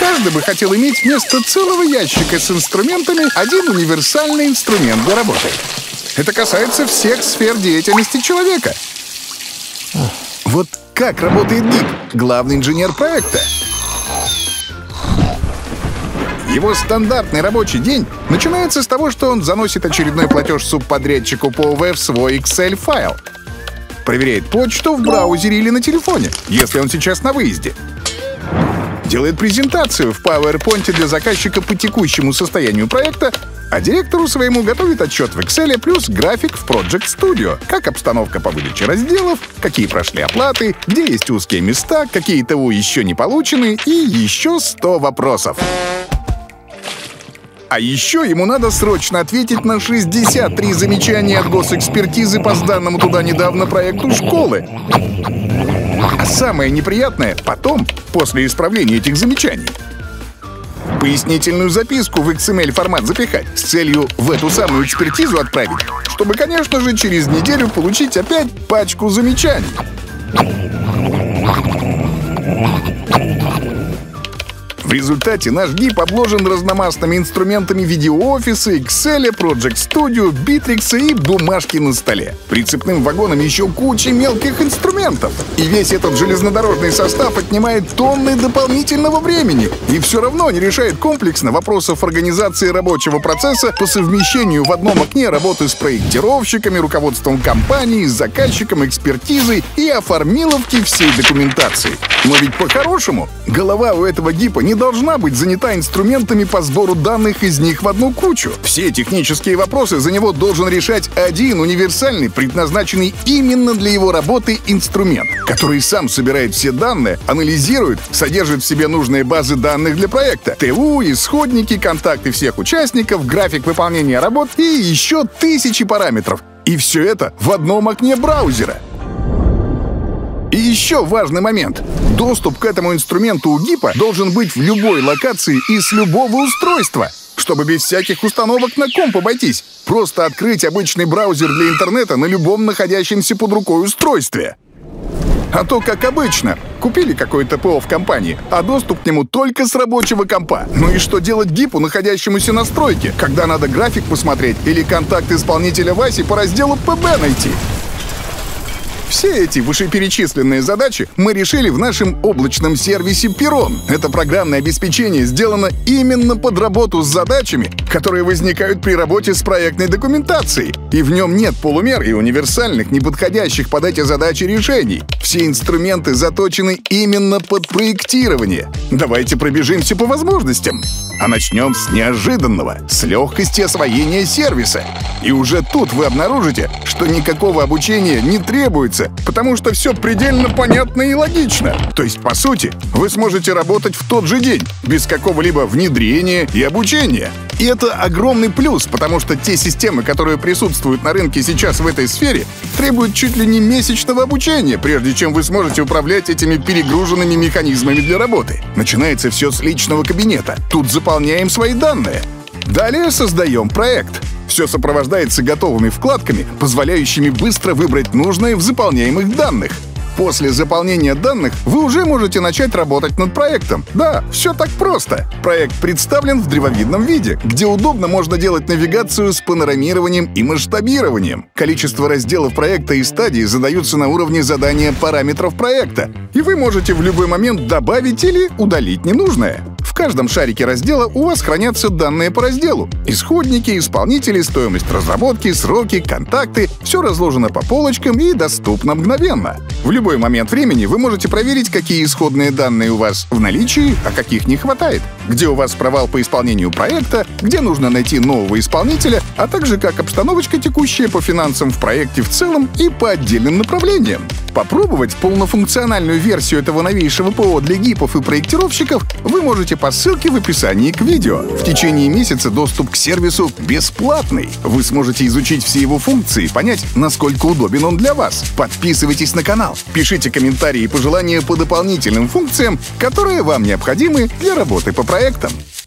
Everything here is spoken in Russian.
Каждый бы хотел иметь вместо целого ящика с инструментами один универсальный инструмент для работы. Это касается всех сфер деятельности человека. Вот как работает ГИП, главный инженер проекта? Его стандартный рабочий день начинается с того, что он заносит очередной платеж субподрядчику по ОВ в свой Excel-файл. Проверяет почту в браузере или на телефоне, если он сейчас на выезде. Делает презентацию в PowerPoint для заказчика по текущему состоянию проекта, а директору своему готовит отчет в Excel плюс график в Project Studio, как обстановка по выдаче разделов, какие прошли оплаты, где есть узкие места, какие ТУ еще не получены и еще 100 вопросов. А еще ему надо срочно ответить на 63 замечания от госэкспертизы по сданному туда недавно проекту школы. А самое неприятное — потом, после исправления этих замечаний, пояснительную записку в XML-формат запихать с целью в эту самую экспертизу отправить, чтобы, конечно же, через неделю получить опять пачку замечаний. В результате наш ГИП обложен разномастными инструментами видеоофиса, Excel, Project Studio, Bittrex и бумажки на столе. Прицепным вагоном еще куча мелких инструментов. И весь этот железнодорожный состав отнимает тонны дополнительного времени и все равно не решает комплексно вопросов организации рабочего процесса по совмещению в одном окне работы с проектировщиками, руководством компании, с заказчиком, экспертизой и оформиловки всей документации. Но ведь по-хорошему голова у этого ГИПа не должна быть занята инструментами по сбору данных из них в одну кучу. Все технические вопросы за него должен решать один универсальный, предназначенный именно для его работы инструмент, который сам собирает все данные, анализирует, содержит в себе нужные базы данных для проекта, ТУ, исходники, контакты всех участников, график выполнения работ и еще тысячи параметров. И все это в одном окне браузера. И еще важный момент. Доступ к этому инструменту у ГИПа должен быть в любой локации и с любого устройства, чтобы без всяких установок на комп обойтись. Просто открыть обычный браузер для интернета на любом находящемся под рукой устройстве. А то, как обычно, купили какое-то ПО в компании, а доступ к нему только с рабочего компа. Ну и что делать ГИПу, находящемуся на стройке, когда надо график посмотреть или контакт исполнителя Васи по разделу ПБ найти? Все эти вышеперечисленные задачи мы решили в нашем облачном сервисе Перрон. Это программное обеспечение сделано именно под работу с задачами, которые возникают при работе с проектной документацией. И в нем нет полумер и универсальных, неподходящих под эти задачи решений. Все инструменты заточены именно под проектирование. Давайте пробежимся по возможностям. А начнем с неожиданного, с легкости освоения сервиса. И уже тут вы обнаружите, что никакого обучения не требуется, потому что все предельно понятно и логично. То есть, по сути, вы сможете работать в тот же день, без какого-либо внедрения и обучения. И это огромный плюс, потому что те системы, которые присутствуют на рынке сейчас в этой сфере, требуют чуть ли не месячного обучения, прежде чем вы сможете управлять этими перегруженными механизмами для работы. Начинается все с личного кабинета. Тут заполняем свои данные. Далее создаем проект. Все сопровождается готовыми вкладками, позволяющими быстро выбрать нужное в заполняемых данных. После заполнения данных вы уже можете начать работать над проектом. Да, все так просто. Проект представлен в древовидном виде, где удобно можно делать навигацию с панорамированием и масштабированием. Количество разделов проекта и стадий задаются на уровне задания параметров проекта, и вы можете в любой момент добавить или удалить ненужное. В каждом шарике раздела у вас хранятся данные по разделу. Исходники, исполнители, стоимость разработки, сроки, контакты. Все разложено по полочкам и доступно мгновенно. В любой момент времени вы можете проверить, какие исходные данные у вас в наличии, а каких не хватает. Где у вас провал по исполнению проекта, где нужно найти нового исполнителя, а также как обстановочка текущая по финансам в проекте в целом и по отдельным направлениям. Попробовать полнофункциональную версию этого новейшего ПО для ГИПов и проектировщиков вы можете по ссылке в описании к видео. В течение месяца доступ к сервису бесплатный. Вы сможете изучить все его функции, понять, насколько удобен он для вас. Подписывайтесь на канал, пишите комментарии и пожелания по дополнительным функциям, которые вам необходимы для работы по проектам.